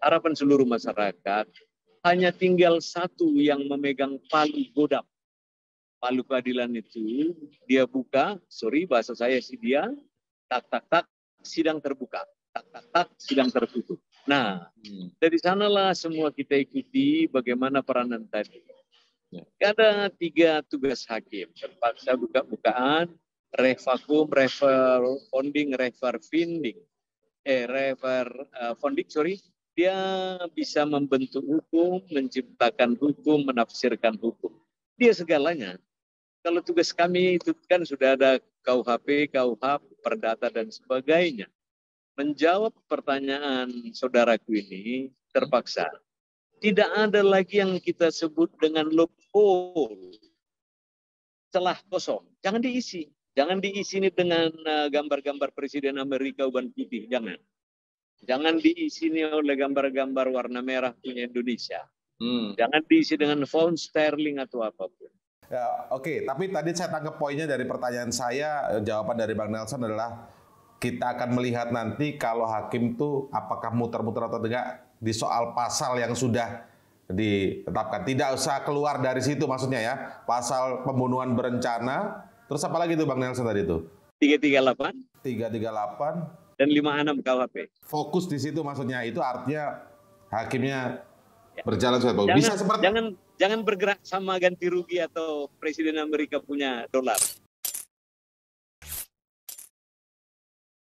harapan seluruh masyarakat, hanya tinggal satu yang memegang palu godam. Palu keadilan itu, dia buka, bahasa saya sih dia, tak, tak, tak, sidang terbuka. Tak, tak, tak, sidang tertutup. Nah, dari sanalah semua kita ikuti bagaimana peranan tadi. Ada 3 tugas hakim, terpaksa buka-bukaan, revakum, referending, dia bisa membentuk hukum, menciptakan hukum, menafsirkan hukum. Dia segalanya. Kalau tugas kami itu kan sudah ada KUHP, KUHP, Perdata dan sebagainya. Menjawab pertanyaan saudaraku ini terpaksa. Tidak ada lagi yang kita sebut dengan loophole, celah kosong. Jangan diisi. Jangan diisi ini dengan gambar-gambar Presiden Amerika uban putih. Jangan. Jangan diisi ini oleh gambar-gambar warna merah punya Indonesia. Jangan diisi dengan pound sterling atau apapun. Ya, oke. Tapi tadi saya tangkap poinnya dari pertanyaan saya, jawaban dari Bang Nelson adalah kita akan melihat nanti kalau hakim tuh apakah muter-muter atau tidak di soal pasal yang sudah ditetapkan. Tidak usah keluar dari situ maksudnya ya. Pasal pembunuhan berencana, terus apa lagi tuh Bang Nelson tadi itu? 338. 338. Dan 56 KUHP. Fokus di situ maksudnya, itu artinya hakimnya berjalan sesuai bagus. Bisa seperti jangan bergerak sama ganti rugi atau Presiden Amerika punya dolar.